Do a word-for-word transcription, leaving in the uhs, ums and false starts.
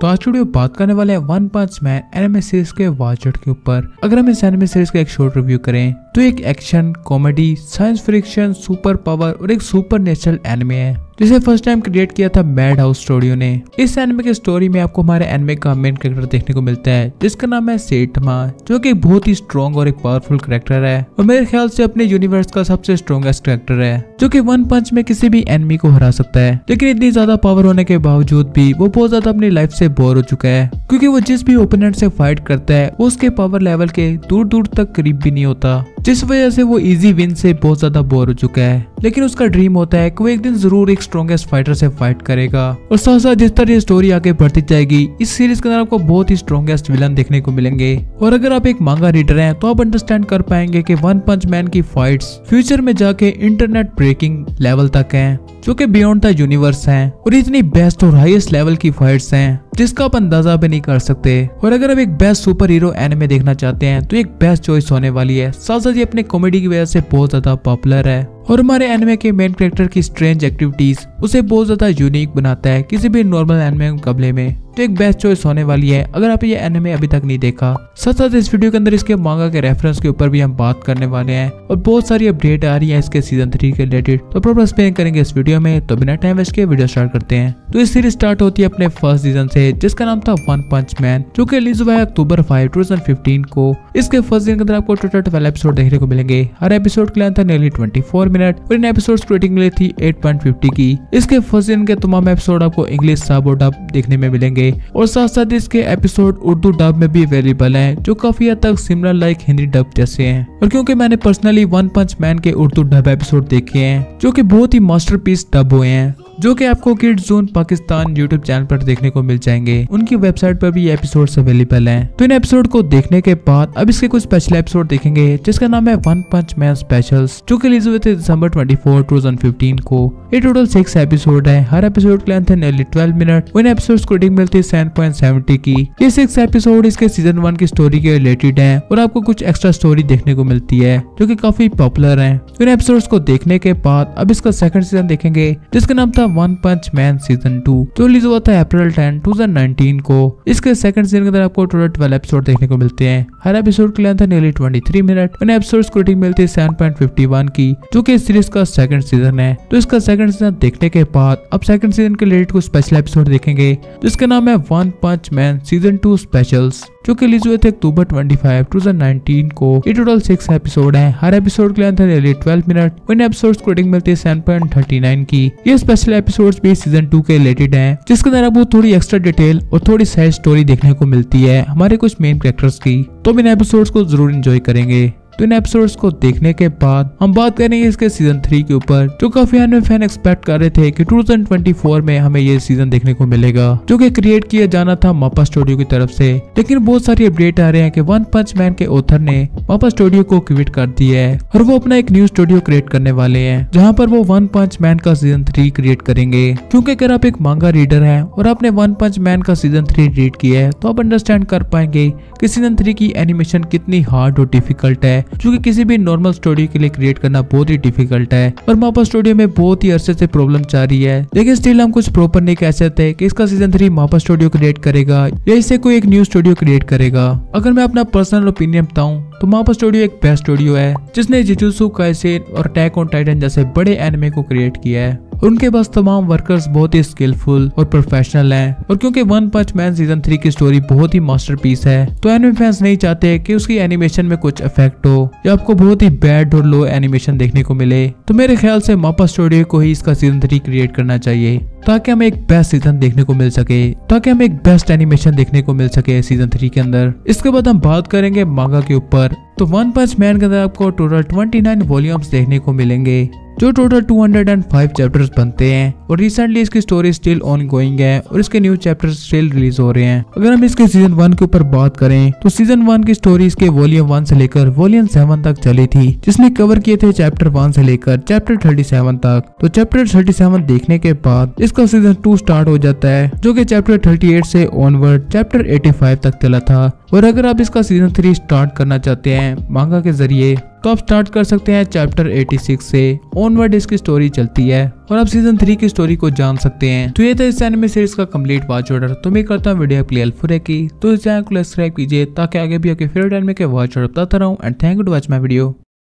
तो आज वीडियो बात करने वाले हैं one punch man anime series के वाचड के ऊपर। अगर हम इस एनिमे सीरीज का एक शॉर्ट रिव्यू करें तो एक action, comedy, science fiction, super power और एक सुपर नेचुरल एनिमे है जिसे फर्स्ट टाइम क्रिएट किया था मैड हाउस स्टूडियो ने। इस एनिमे के स्टोरी में आपको हमारे एनिमे का मेन कैरेक्टर देखने को मिलता है जिसका नाम है सेटमा, जो कि बहुत ही स्ट्रॉन्ग और एक पावरफुल कैरेक्टर है और मेरे ख्याल से अपने यूनिवर्स का सबसे स्ट्रॉन्गेस्ट कैरेक्टर है, जो कि वन पंच में किसी भी एनिमी को हरा सकता है। लेकिन इतनी ज्यादा पावर होने के बावजूद भी वो बहुत ज्यादा अपनी लाइफ से बोर हो चुका है, क्योंकि वो जिस भी ओपोनेंट से फाइट करता है वो उसके पावर लेवल के दूर दूर तक करीब भी नहीं होता, जिस वजह से वो इजी विन से बहुत ज्यादा बोर हो चुका है। लेकिन उसका ड्रीम होता है कि वो एक दिन जरूर एक स्ट्रॉन्गेस्ट फाइटर से फाइट करेगा। और साथ साथ जिस तरह ये स्टोरी आगे बढ़ती जाएगी, इस सीरीज के अंदर आपको बहुत ही स्ट्रॉन्गेस्ट विलन देखने को मिलेंगे। और अगर आप एक मांगा रीडर हैं तो आप अंडरस्टैंड कर पाएंगे कि वन पंच मैन की फाइट्स फ्यूचर में जाके इंटरनेट ब्रेकिंग लेवल तक हैं, जो कि बियॉन्ड द यूनिवर्स हैं और इतनी बेस्ट और हाईएस्ट लेवल की फाइट्स हैं जिसका आप अंदाजा भी नहीं कर सकते। और अगर आप एक बेस्ट सुपर हीरो एनिमे देखना चाहते हैं तो एक बेस्ट चॉइस होने वाली है। साथ साथ ये अपने कॉमेडी की वजह से बहुत ज्यादा पॉपुलर है और हमारे एनिमे के मेन कैरेक्टर की स्ट्रेंज एक्टिविटीज उसे बहुत ज्यादा यूनिक बनाता है किसी भी नॉर्मल एनिमे के मुकाबले में। तो एक बेस्ट चॉइस होने वाली है अगर आप ये एनिमे अभी तक नहीं देखा। साथ साथ इस वीडियो के अंदर इसके मांगा के रेफरेंस के ऊपर भी हम बात करने वाले हैं और बहुत सारी अपडेट आ रही है इसके सीजन थ्री के रिलेटेड, तो प्रॉपर एक्सप्लेन करेंगे इस वीडियो में। तो बिना टाइम वेस्ट के वीडियो स्टार्ट करते हैं। तो इस सीरीज स्टार्ट होती है अपने फर्स्ट सीजन से जिसका नाम था वन पंच मैन, जो कि रिलीज हुआ है October five two thousand fifteen को। इसके फर्स्ट सीजन के अंदर आपको टोटल ट्वेल्व एपिसोड देखने को मिलेंगे। हर एपिसोड की लेंथ था नियरली ट्वेंटी फोर मिनट और इन एपिसोड्स की रेटिंग मिली थी एट पॉइंट फिफ्टी की। इसके फर्स्ट सीजन के तमाम एपिसोड आपको इंग्लिश सब और डब देखने में मिलेंगे और साथ साथ इसके एपिसोड उर्दू डब में भी अवेलेबल हैं, जो काफी हद तक सिमिलर लाइक हिंदी डब जैसे हैं। और क्योंकि मैंने पर्सनली वन पंच मैन के उर्दू डब एपिसोड देखे हैं जो कि बहुत ही मास्टरपीस डब हुए हैं, जो कि आपको kids zone Pakistan YouTube channel पर देखने को मिल जाएंगे। उनकी वेबसाइट पर भी ये एपिसोड्स अवेलेबल हैं। तो इन एपिसोड को देखने के बाद अब इसके कुछ स्पेशल एपिसोड देखेंगे जिसका नाम है वन पंच मैन स्पेशल्स, जो कि रिलीज हुए थे December twenty four two thousand fifteen को। ये टोटल सिक्स एपिसोड है। हर एपिसोड की लेंथ है नियरली ट्वेल्व मिनट। इन एपिसोड्स को रेटिंग मिलती है सेवन पॉइंट सेवेंटी की। ये सिक्स एपिसोड इसके सीजन वन की स्टोरी के रिलेटेड है और आपको कुछ एक्स्ट्रा स्टोरी देखने को मिलती है जो कि काफी पॉपुलर है। इन एपिसोड्स को देखने के बाद अब इसका सेकंड सीजन देखेंगे जिसका नाम था one punch man season two, जो रिलीज हुआ था April tenth two thousand nineteen को। इसके सेकंड सीजन के अंदर आपको टोटल ट्वेल्व एपिसोड देखने को मिलते हैं। हर एपिसोड की लेंथ है नियरली ट्वेंटी थ्री मिनट। इन एपिसोड्स को रेटिंग मिलती है सेवन पॉइंट फिफ्टी वन की, जो कि इस सीरीज का सेकंड सीजन है। तो इसका सेकंड सीजन देखने के बाद अब सेकंड सीजन के रिलेटेड कुछ स्पेशल एपिसोड देखेंगे जिसका नाम है one punch man season two specials, जो कि रिलीज हुए थे October twenty five two thousand nineteen को। ये टोटल सिक्स एपिसोड है। हर एपिसोड की लेंथ है नियरली ट्वेल्व मिनट। इन एपिसोड्स को रेटिंग मिलती है सेवन पॉइंट थर्टी नाइन की। ये स्पेशल एपिसोड्स भी सीजन टू के रिलेटेड हैं, जिसके अंदर आपको थोड़ी एक्स्ट्रा डिटेल और थोड़ी साइड स्टोरी देखने को मिलती है हमारे कुछ मेन कैरेक्टर्स की। तो इन एपिसोड्स को जरूर एंजॉय करेंगे। तो इन एपिसोड्स को देखने के बाद हम बात करेंगे इसके सीजन थ्री के ऊपर, जो काफी एनिमे फैन एक्सपेक्ट कर रहे थे कि टू थाउजेंड ट्वेंटी फोर में हमें ये सीजन देखने को मिलेगा, जो कि क्रिएट किया जाना था मापा स्टूडियो की तरफ से। लेकिन बहुत सारी अपडेट आ रहे हैं कि वन पंच मैन के ऑथर ने मापा स्टूडियो को क्विट कर दिया है और वो अपना एक न्यू स्टूडियो क्रिएट करने वाले हैं जहाँ पर वो वन पंच मैन का सीजन थ्री क्रिएट करेंगे। क्योंकि अगर आप एक मांगा रीडर हैं और आपने वन पंच मैन का सीजन थ्री रीड किया है तो आप अंडरस्टैंड कर पाएंगे कि सीजन थ्री की एनिमेशन कितनी हार्ड और डिफिकल्ट है, जो कि किसी भी नॉर्मल स्टोरी के लिए क्रिएट करना बहुत ही डिफिकल्ट है। और मापा स्टूडियो में बहुत ही अरसे से प्रॉब्लम चाह रही है, लेकिन स्टिल हम कुछ प्रॉपर नहीं कह सकते कि इसका season three MAPPA studio create करेगा या इससे कोई एक न्यू स्टूडियो क्रिएट करेगा। अगर मैं अपना पर्सनल ओपिनियन बताऊं तो मापा स्टूडियो एक बेस्ट स्टूडियो है जिसने जुजुत्सु काइसेन और अटैक ऑन टाइटन जैसे बड़े एनिमे को क्रिएट किया है। उनके पास तमाम वर्कर्स बहुत ही स्किलफुल और प्रोफेशनल हैं। और क्योंकि one punch man season three की स्टोरी बहुत ही मास्टरपीस है तो एनिमे फैंस नहीं चाहते कि उसकी एनिमेशन में कुछ इफेक्ट हो या आपको बहुत ही बैड और लो एनिमेशन देखने को मिले। तो मेरे ख्याल से मापा स्टूडियो को ही इसका सीजन थ्री क्रिएट करना चाहिए ताकि हमें एक बेस्ट सीजन देखने को मिल सके, ताकि हमें एक बेस्ट एनिमेशन देखने को मिल सके सीजन थ्री के अंदर। इसके बाद हम बात करेंगे मांगा के ऊपर। तो वन पंच मैन के अंदर आपको टोटल ट्वेंटी नाइन वॉल्यूम्स देखने को मिलेंगे, जो total two hundred five chapters बनते हैं। और रिसेंटली इसकी स्टोरी स्टिल ऑन गोइंग है और इसके न्यू चैप्टर्स स्टिल रिलीज हो रहे हैं। अगर हम इसके सीजन वन के ऊपर बात करें तो सीजन वन की स्टोरी इसके वॉल्यूम वन से लेकर वॉल्यूम सेवन तक चली थी, जिसमें कवर किए थे चैप्टर वन से लेकर चैप्टर थर्टी सेवन तक। तो चैप्टर थर्टी सेवन देखने के बाद इसका सीजन टू स्टार्ट हो जाता है, जो कि चैप्टर थर्टी एट से ऑनवर्ड चैप्टर एटी फाइव तक चला था। और अगर आप इसका सीजन थ्री स्टार्ट करना चाहते हैं मांगा के जरिए तो आप स्टार्ट कर सकते हैं चैप्टर छियासी से। ऑनवर्ड इसकी स्टोरी चलती है और आप सीजन थ्री की स्टोरी को जान सकते हैं। तो ये था इस एनिमे सीरीज का कंप्लीट वॉच ऑर्डर। तो मैं करता हूँ वीडियो आपके लिए हेल्पफुल है की तो इस चैनल को सब्सक्राइब कीजिए ताकि आगे भी आपके फेवरेट एनिमे के वॉच ऑर्डर बताता रहूं। And thank you to watch my video.